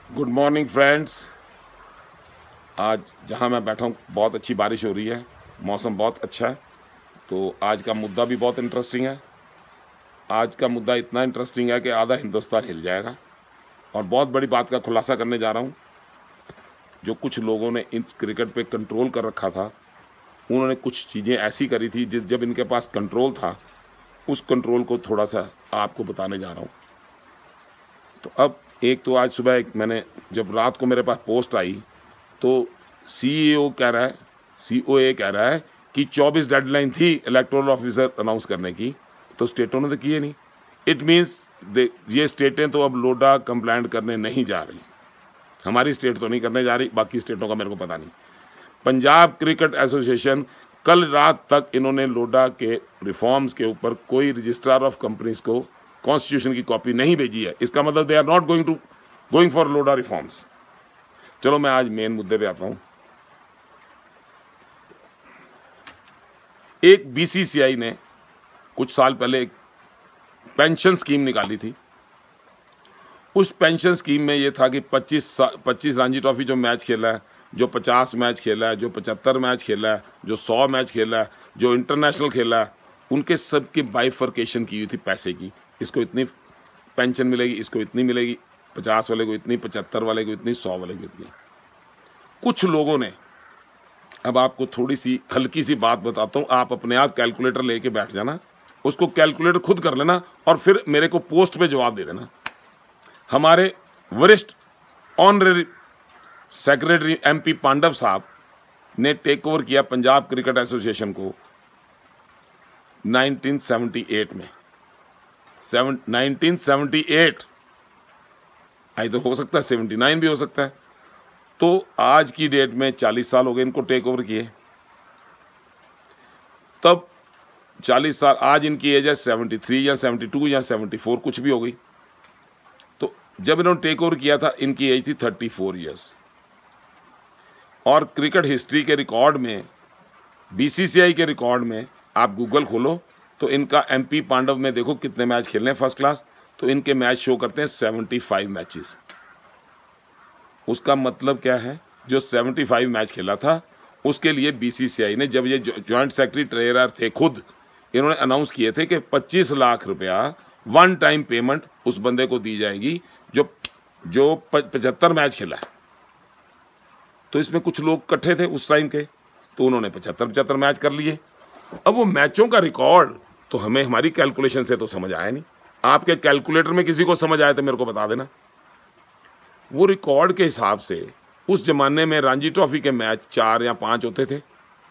Good morning friends. आज जहां मैं बैठा हूँ बहुत अच्छी बारिश हो रही है, मौसम बहुत अच्छा है। तो आज का मुद्दा भी बहुत इंटरेस्टिंग है। आज का मुद्दा इतना इंटरेस्टिंग है कि आधा हिंदुस्तान हिल जाएगा। और बहुत बड़ी बात का खुलासा करने जा रहा हूँ। जो कुछ लोगों ने इस क्रिकेट पे कंट्रोल कर रखा था, उन्होंने कुछ चीज़ें ऐसी करी थी जब इनके पास कंट्रोल था, उस कंट्रोल को थोड़ा सा आपको बताने जा रहा हूँ। तो अब एक तो आज सुबह मैंने जब रात को मेरे पास पोस्ट आई तो सीईओ कह रहा है, सीओए कह रहा है कि 24 डेडलाइन थी इलेक्टोरल ऑफिसर अनाउंस करने की, तो स्टेटों ने तो किए नहीं। इट मीन्स ये स्टेटें तो अब लोडा कंप्लाइंट करने नहीं जा रही। हमारी स्टेट तो नहीं करने जा रही, बाकी स्टेटों का मेरे को पता नहीं। पंजाब क्रिकेट एसोसिएशन, कल रात तक इन्होंने लोडा के रिफॉर्म्स के ऊपर कोई रजिस्ट्रार ऑफ कंपनीज को कॉन्स्टिट्यूशन की कॉपी नहीं भेजी है। इसका मतलब they are not going for लोडा रिफॉर्म्स। चलो मैं आज मेन मुद्दे पे आता हूं। एक बीसीसीआई ने कुछ साल पहले एक पेंशन स्कीम निकाली थी। उस पेंशन स्कीम में ये था कि 25 रणजी ट्रॉफी जो मैच खेला है, जो 50 मैच खेला है, जो 75 मैच खेला है, जो 100 मैच खेला है, जो इंटरनेशनल खेला है, उनके सब की बाइफर्केशन की हुई थी पैसे की। इसको इतनी पेंशन मिलेगी, इसको इतनी मिलेगी, 50 वाले को इतनी, 75 वाले को इतनी, 100 वाले को इतनी। कुछ लोगों ने, अब आपको थोड़ी सी हल्की सी बात बताता हूँ, आप अपने आप कैलकुलेटर लेके बैठ जाना, उसको कैलकुलेटर खुद कर लेना और फिर मेरे को पोस्ट पे जवाब दे देना। हमारे वरिष्ठ ऑनरेरी सेक्रेटरी एमपी पांडव साहब ने टेक ओवर किया पंजाब क्रिकेट एसोसिएशन को 1978 में। 1978, इधर हो सकता है 79 भी हो सकता है। तो आज की डेट में 40 साल हो गए इनको टेक ओवर किए। तब 40 साल, आज इनकी एज है 73 या 72 या 74, कुछ भी हो गई। तो जब इन्होंने टेक ओवर किया था इनकी एज थी 34 ईयर्स। और क्रिकेट हिस्ट्री के रिकॉर्ड में, बीसीसीआई के रिकॉर्ड में आप गूगल खोलो तो इनका एमपी पांडव में देखो कितने मैच खेलने हैं फर्स्ट क्लास, तो इनके मैच शो करते हैं 75 मैचेस। उसका मतलब क्या है, जो 75 मैच खेला था उसके लिए बीसीसीआई ने, जब ये जॉइंट सेक्रेटरी ट्रेजरर थे खुद, इन्होंने अनाउंस किए थे कि 25 लाख रुपया वन टाइम पेमेंट उस बंदे को दी जाएगी जो 75 मैच खेला है। तो इसमें कुछ लोग इकट्ठे थे उस टाइम के, तो उन्होंने 75 मैच कर लिए। अब वो मैचों का रिकॉर्ड तो हमें हमारी कैलकुलेशन से तो समझ आया नहीं। आपके कैलकुलेटर में किसी को समझ आया तो मेरे को बता देना। वो रिकॉर्ड के हिसाब से उस जमाने में रणजी ट्रॉफी के मैच 4 या 5 होते थे,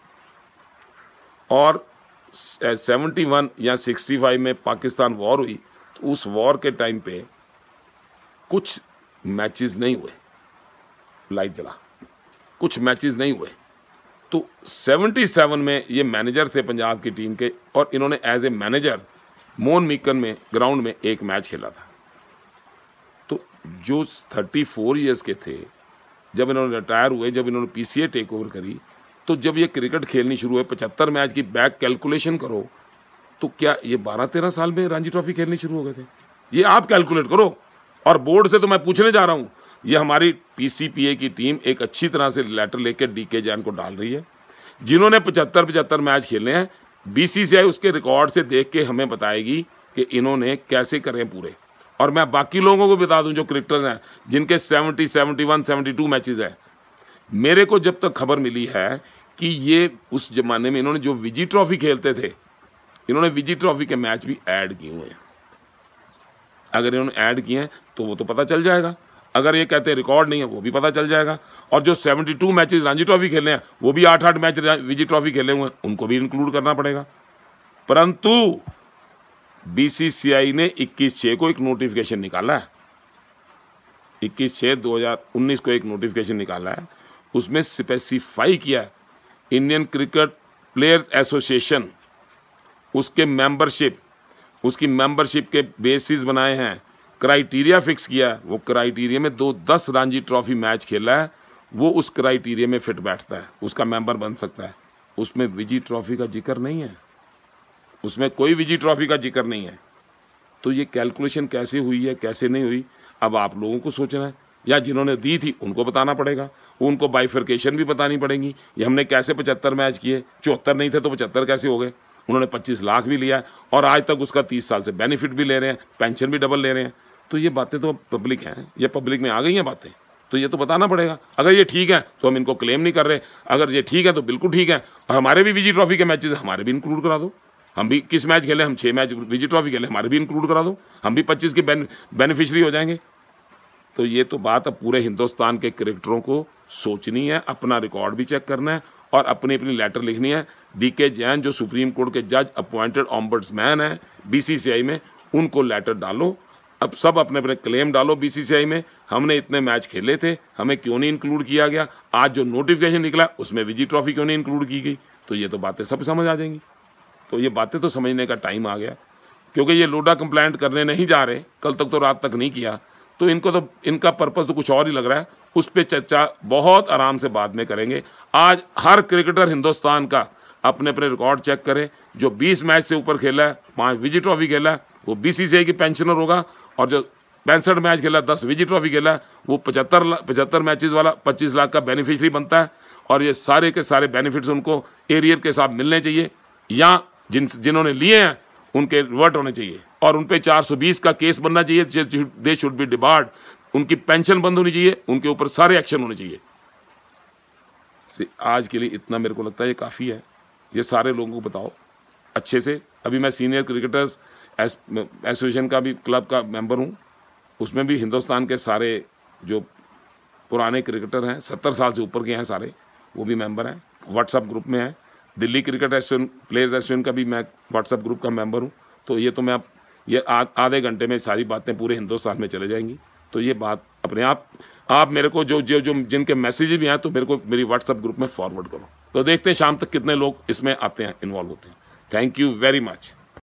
और 71 या 65 में पाकिस्तान वॉर हुई, तो उस वॉर के टाइम पे कुछ मैचेस नहीं हुए, लाइट जला, कुछ मैचेस नहीं हुए। तो 77 में ये मैनेजर थे पंजाब की टीम के, और इन्होंने एज ए मैनेजर मोहन मीकन में ग्राउंड में एक मैच खेला था। तो जो 34 ईयर्स के थे, जब इन्होंने रिटायर हुए, जब इन्होंने पीसीए टेक ओवर करी, तो जब ये क्रिकेट खेलनी शुरू हुई, 75 मैच की बैक कैलकुलेशन करो, तो क्या ये 12-13 साल में रणजी ट्रॉफी खेलनी शुरू हो गए थे? ये आप कैलकुलेट करो। और बोर्ड से तो मैं पूछने जा रहा हूँ, ये हमारी पीसीपीए की टीम एक अच्छी तरह से लेटर लेकर डीके जैन को डाल रही है, जिन्होंने 75 मैच खेलने हैं। बीसीसीआई उसके रिकॉर्ड से देख के हमें बताएगी कि इन्होंने कैसे करें पूरे। और मैं बाकी लोगों को बता दूं जो क्रिकेटर्स हैं जिनके 70, 71, 72 मैचेस हैं, मेरे को जब तक खबर मिली है कि ये उस जमाने में इन्होंने जो विजी ट्रॉफी खेलते थे, इन्होंने विजी ट्रॉफी के मैच भी ऐड किए हुए हैं। अगर इन्होंने ऐड किए हैं तो वो तो पता चल जाएगा, अगर ये कहते हैं रिकॉर्ड नहीं है वो भी पता चल जाएगा। और जो 72 मैचेस रणजी ट्रॉफी खेले हैं, वो भी 8-8 मैच विजी ट्रॉफी खेले हुए हैं, उनको भी इंक्लूड करना पड़ेगा। परंतु बीसीसीआई ने 21/6 को एक नोटिफिकेशन निकाला है, 21/6/2019 को एक नोटिफिकेशन निकाला है। उसमें स्पेसिफाई किया है इंडियन क्रिकेट प्लेयर्स एसोसिएशन, उसके मेंबरशिप, उसकी मेंबरशिप के बेसिस बनाए हैं, क्राइटेरिया फिक्स किया है। वो क्राइटेरिया में 10 रणजी ट्रॉफी मैच खेला है, वो उस क्राइटेरिया में फिट बैठता है, उसका मेंबर बन सकता है। उसमें विजी ट्रॉफी का जिक्र नहीं है, उसमें कोई विजी ट्रॉफी का जिक्र नहीं है। तो ये कैलकुलेशन कैसे हुई है, कैसे नहीं हुई, अब आप लोगों को सोचना है। या जिन्होंने दी थी उनको बताना पड़ेगा, उनको बाइफर्केशन भी बतानी पड़ेगी। ये हमने कैसे 75 मैच किए, 74 नहीं थे तो 75 कैसे हो गए। उन्होंने 25 लाख भी लिया और आज तक उसका 30 साल से बेनिफिट भी ले रहे हैं, पेंशन भी डबल ले रहे हैं। तो ये बातें तो पब्लिक हैं, ये पब्लिक में आ गई हैं बातें, तो ये तो बताना पड़ेगा। अगर ये ठीक है तो हम इनको क्लेम नहीं कर रहे, अगर ये ठीक है तो बिल्कुल ठीक है। और हमारे भी विजय ट्रॉफी के मैचेस हमारे भी इंक्लूड करा दो। हम भी किस मैच खेले, हम 6 मैच विजय ट्रॉफी खेले, हमारे भी इंक्लूड करा दो, हम भी 25 के बेनिफिशरी हो जाएंगे। तो ये तो बात अब पूरे हिंदुस्तान के क्रिकेटरों को सोचनी है, अपना रिकॉर्ड भी चेक करना है और अपनी अपनी लेटर लिखनी है। डीके जैन जो सुप्रीम कोर्ट के जज अपॉइंटेड ऑम्बड्समैन है बीसीसीआई में, उनको लेटर डालो। अब सब अपने अपने क्लेम डालो बीसीसीआई में, हमने इतने मैच खेले थे, हमें क्यों नहीं इंक्लूड किया गया, आज जो नोटिफिकेशन निकला उसमें विजय ट्रॉफी क्यों नहीं इंक्लूड की गई। तो ये तो बातें सब समझ आ जाएंगी। तो ये बातें तो समझने का टाइम आ गया, क्योंकि ये लोडा कंप्लेंट करने नहीं जा रहे, कल तक तो रात तक नहीं किया, तो इनको तो इनका पर्पस तो कुछ और ही लग रहा है। उस पर चर्चा बहुत आराम से बाद में करेंगे। आज हर क्रिकेटर हिंदुस्तान का अपने अपने रिकॉर्ड चेक करे, जो 20 मैच से ऊपर खेला है, 5 विजय ट्रॉफी खेला है, वो बीसीसीआई की पेंशनर होगा, और जो 65 मैच खेला, 10 विजय ट्रॉफी खेला है, वो 75 मैचेस वाला 25 लाख का बेनिफिशरी बनता है। और ये सारे के सारे बेनिफिट्स उनको एरियर के साथ मिलने चाहिए, या जिन्होंने लिए हैं उनके रिवर्ट होने चाहिए, और उन पे 420 का केस बनना चाहिए, दे शुड बी डिबार्ड, उनकी पेंशन बंद होनी चाहिए, उनके ऊपर सारे एक्शन होने चाहिए। आज के लिए इतना मेरे को लगता है ये काफ़ी है। ये सारे लोगों को बताओ अच्छे से। अभी मैं सीनियर क्रिकेटर्स एसोसिएशन का भी क्लब का मेंबर हूँ, उसमें भी हिंदुस्तान के सारे जो पुराने क्रिकेटर हैं, 70 साल से ऊपर के हैं सारे, वो भी मेंबर हैं, व्हाट्सएप ग्रुप में हैं। Delhi cricket association, players association का भी मैं व्हाट्सएप ग्रुप का मेंबर हूँ। तो ये तो मैं ये आधे घंटे में सारी बातें पूरे हिंदुस्तान में चले जाएंगी। तो ये बात अपने आप मेरे को जो जिनके मैसेज भी हैं तो मेरे को मेरी व्हाट्सएप ग्रुप में फॉरवर्ड करो। तो देखते हैं शाम तक कितने लोग इसमें आते हैं, इन्वॉल्व होते हैं। Thank you very much.